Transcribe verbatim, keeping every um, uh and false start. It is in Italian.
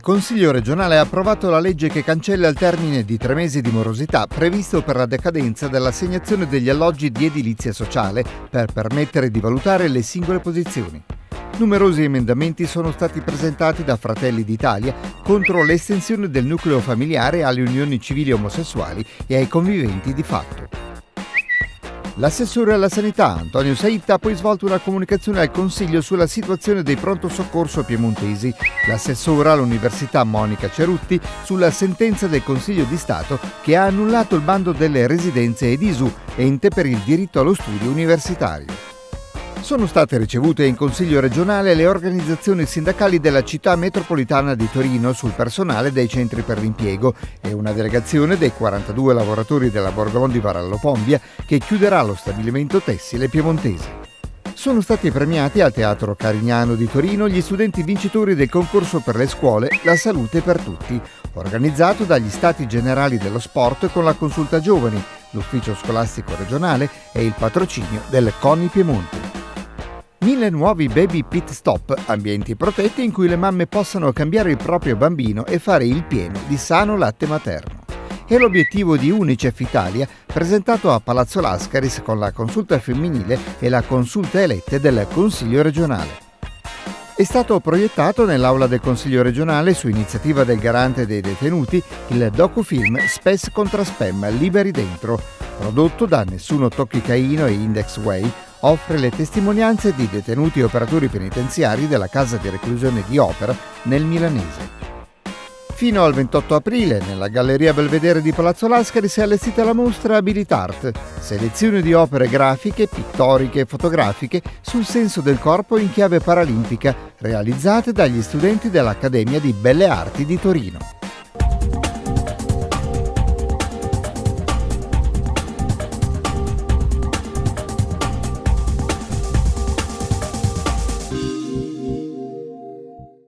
Il Consiglio regionale ha approvato la legge che cancella il termine di tre mesi di morosità previsto per la decadenza dell'assegnazione degli alloggi di edilizia sociale per permettere di valutare le singole posizioni. Numerosi emendamenti sono stati presentati da Fratelli d'Italia contro l'estensione del nucleo familiare alle unioni civili omosessuali e ai conviventi di fatto. L'assessore alla sanità, Antonio Saitta, ha poi svolto una comunicazione al Consiglio sulla situazione dei pronto soccorso piemontesi. L'assessora all'Università, Monica Cerutti, sulla sentenza del Consiglio di Stato che ha annullato il bando delle residenze ed I S U, ente per il diritto allo studio universitario. Sono state ricevute in Consiglio regionale le organizzazioni sindacali della città metropolitana di Torino sul personale dei centri per l'impiego e una delegazione dei quarantadue lavoratori della Borgonovo di Varallo Pombia che chiuderà lo stabilimento tessile piemontese. Sono stati premiati al Teatro Carignano di Torino gli studenti vincitori del concorso per le scuole La Salute per Tutti, organizzato dagli Stati Generali dello Sport con la Consulta Giovani, l'Ufficio Scolastico Regionale e il patrocinio del CONI Piemonte. Mille nuovi baby pit stop, ambienti protetti in cui le mamme possano cambiare il proprio bambino e fare il pieno di sano latte materno. È l'obiettivo di Unicef Italia presentato a Palazzo Lascaris con la consulta femminile e la consulta elette del Consiglio regionale. È stato proiettato nell'aula del Consiglio regionale, su iniziativa del garante dei detenuti, il docufilm Spes contra Spam Liberi Dentro, prodotto da Nessuno Tocchi Caino e Index Way. Offre le testimonianze di detenuti e operatori penitenziari della casa di reclusione di Opera nel milanese. Fino al ventotto aprile, nella Galleria Belvedere di Palazzo Lascaris è allestita la mostra Abilitart, selezione di opere grafiche, pittoriche e fotografiche sul senso del corpo in chiave paralimpica, realizzate dagli studenti dell'Accademia di Belle Arti di Torino.